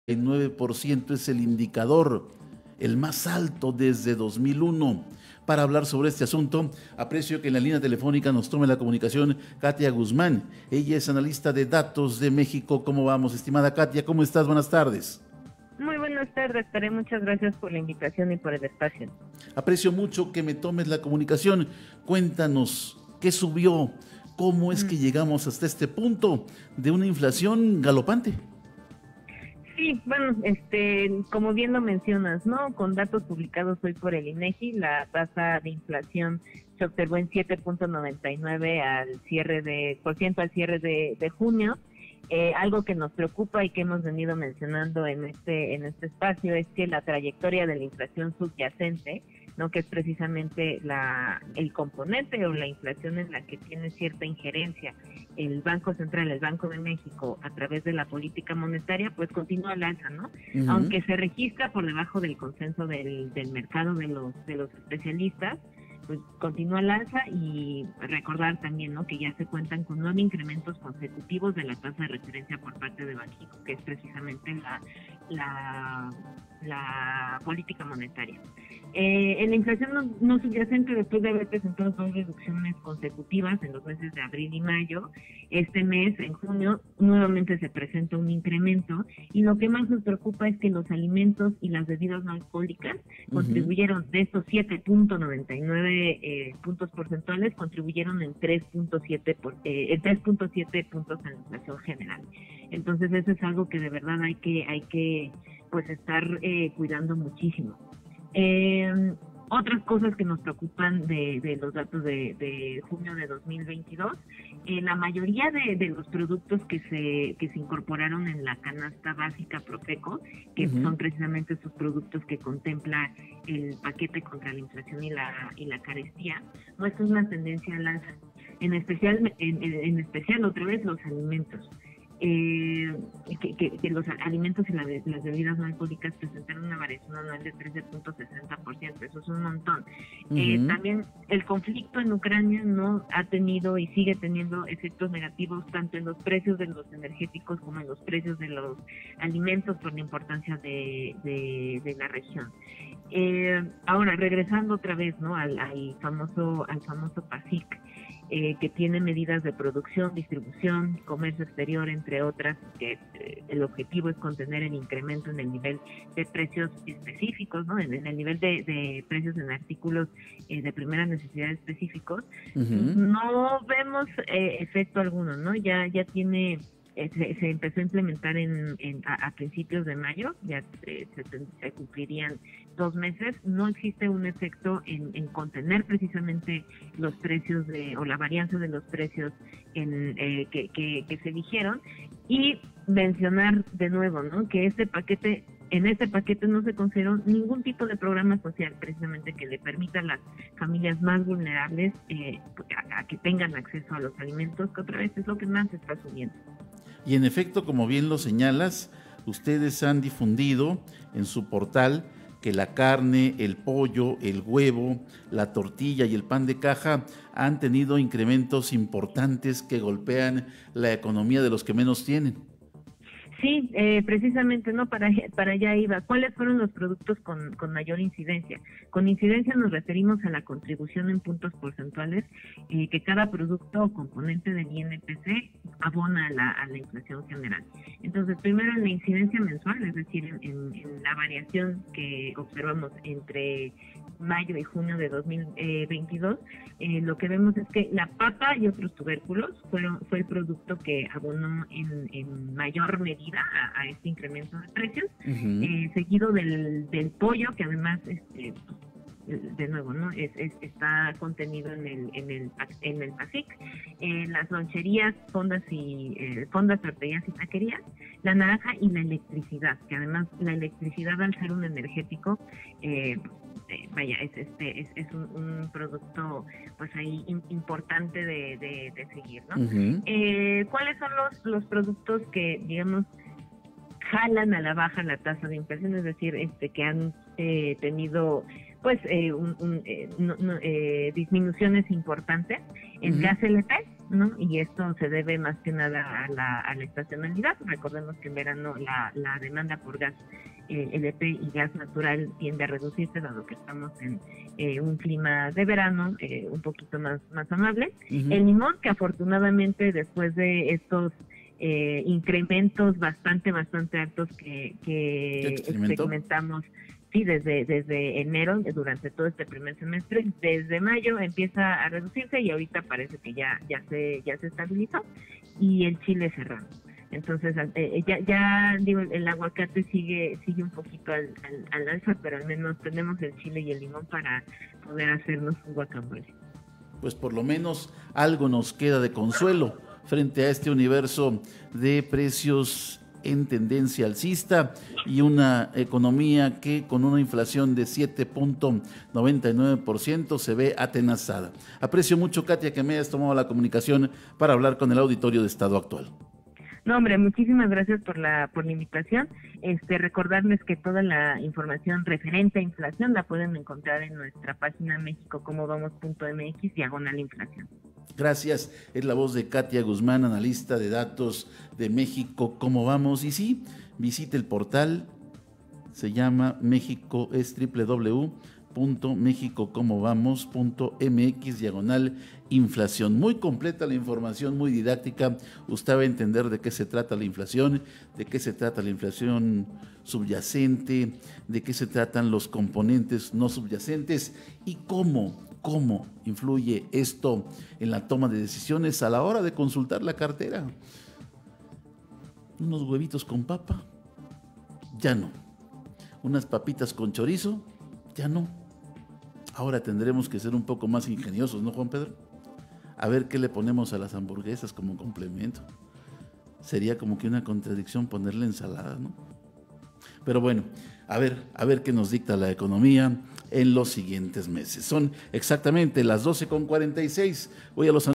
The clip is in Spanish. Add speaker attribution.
Speaker 1: 9% es el indicador, el más alto desde 2001. Para hablar sobre este asunto, aprecio que en la línea telefónica nos tome la comunicación Katia Guzmán. Ella es analista de datos de México. ¿Cómo vamos, estimada Katia? ¿Cómo estás? Buenas tardes.
Speaker 2: Muy buenas tardes, Tere. Muchas gracias por la invitación y por el espacio.
Speaker 1: Aprecio mucho que me tomes la comunicación. Cuéntanos, ¿qué subió? ¿Cómo es que llegamos hasta este punto de una inflación galopante?
Speaker 2: Sí, bueno, como bien lo mencionas, ¿no? Con datos publicados hoy por el INEGI, la tasa de inflación se observó en 7.99 al cierre de junio. Algo que nos preocupa y que hemos venido mencionando en este espacio es que la trayectoria de la inflación subyacente, ¿no? Que es precisamente el componente o la inflación en la que tiene cierta injerencia el Banco Central, el Banco de México, a través de la política monetaria, pues continúa al alza, ¿no? Aunque se registra por debajo del consenso del mercado de los especialistas, pues continúa al alza. Y recordar también, ¿no?, que ya se cuentan con 9 incrementos consecutivos de la tasa de referencia por parte de Banxico, que es precisamente la política monetaria. En la inflación no subyacente, después de haber presentado 2 reducciones consecutivas en los meses de abril y mayo, este mes, en junio, nuevamente se presenta un incremento, y lo que más nos preocupa es que los alimentos y las bebidas no alcohólicas contribuyeron, de estos 7.99 puntos porcentuales, contribuyeron en 3.7 puntos en la inflación general. Entonces eso es algo que de verdad hay que pues estar cuidando muchísimo. Otras cosas que nos preocupan de los datos de junio de 2022, la mayoría de los productos que se incorporaron en la canasta básica Profeco, que son precisamente esos productos que contempla el paquete contra la inflación y la carestía, muestran una tendencia al alza, en especial otra vez los alimentos. Que los alimentos y las bebidas no alcohólicas presentaron una variación anual de 13.60%, eso es un montón. También el conflicto en Ucrania no ha tenido y sigue teniendo efectos negativos tanto en los precios de los energéticos como en los precios de los alimentos, por la importancia de la región. Ahora, regresando otra vez, ¿no?, al famoso PASIC, que tiene medidas de producción, distribución, comercio exterior, entre otras, que el objetivo es contener el incremento en el nivel de precios específicos, ¿no?, en el nivel de precios en artículos de primera necesidad específicos. No vemos efecto alguno, ¿no? Ya tiene... Se empezó a implementar a principios de mayo, ya se cumplirían 2 meses. No existe un efecto en contener precisamente los precios o la varianza de los precios que se dijeron. Y mencionar de nuevo, ¿no?, que en este paquete no se consideró ningún tipo de programa social precisamente que le permita a las familias más vulnerables a que tengan acceso a los alimentos, que otra vez es lo que más se está subiendo.
Speaker 1: Y en efecto, como bien lo señalas, ustedes han difundido en su portal que la carne, el pollo, el huevo, la tortilla y el pan de caja han tenido incrementos importantes que golpean la economía de los que menos tienen.
Speaker 2: Sí, precisamente, ¿no? Para allá iba. ¿Cuáles fueron los productos con mayor incidencia? Con incidencia nos referimos a la contribución en puntos porcentuales que cada producto o componente del INPC abona a la inflación general. Entonces, primero en la incidencia mensual, es decir, en la variación que observamos entre mayo y junio de 2022, lo que vemos es que la papa y otros tubérculos fue el producto que abonó en mayor medida a este incremento de precios, seguido del pollo, que además de nuevo, ¿no?, está contenido en el PASIC, las loncherías, fondas, torterías y taquerías, la naranja y la electricidad, que además la electricidad, al ser un energético, es un producto pues ahí importante de seguir, ¿no? ¿Cuáles son los productos que, digamos, jalan a la baja la tasa de inflación? Es decir, que han tenido pues disminuciones importantes. El gas LP, ¿no? Y esto se debe más que nada a la estacionalidad. Recordemos que en verano la demanda por gas LP y gas natural tiende a reducirse, dado que estamos en un clima de verano un poquito más amable. El limón, que afortunadamente después de estos incrementos bastante altos que experimentamos, sí, desde enero, durante todo este primer semestre, desde mayo empieza a reducirse y ahorita parece que ya se estabilizó, y el chile serrano. Entonces, ya digo, el aguacate sigue un poquito al alza, pero al menos tenemos el chile y el limón para poder hacernos un guacamole.
Speaker 1: Pues por lo menos algo nos queda de consuelo frente a este universo de precios en tendencia alcista y una economía que con una inflación de 7.99% se ve atenazada. Aprecio mucho, Katia, que me hayas tomado la comunicación para hablar con el auditorio de Estado Actual.
Speaker 2: No, hombre, muchísimas gracias por la invitación. Recordarles que toda la información referente a inflación la pueden encontrar en nuestra página mexicocomovamos.mx/inflación.
Speaker 1: Gracias, es la voz de Katia Guzmán, analista de datos de México Cómo Vamos. Y sí, visite el portal, se llama México, es www.mexicocomovamos.mx/inflación. Muy completa la información, muy didáctica. Usted va a entender de qué se trata la inflación, de qué se trata la inflación subyacente, de qué se tratan los componentes no subyacentes y cómo influye esto en la toma de decisiones a la hora de consultar la cartera. Unos huevitos con papa, ya no. Unas papitas con chorizo, ya no. Ahora tendremos que ser un poco más ingeniosos, ¿no, Juan Pedro? A ver qué le ponemos a las hamburguesas como complemento. Sería como que una contradicción ponerle ensalada, ¿no? Pero bueno, a ver qué nos dicta la economía en los siguientes meses. Son exactamente las 12:46. Voy a los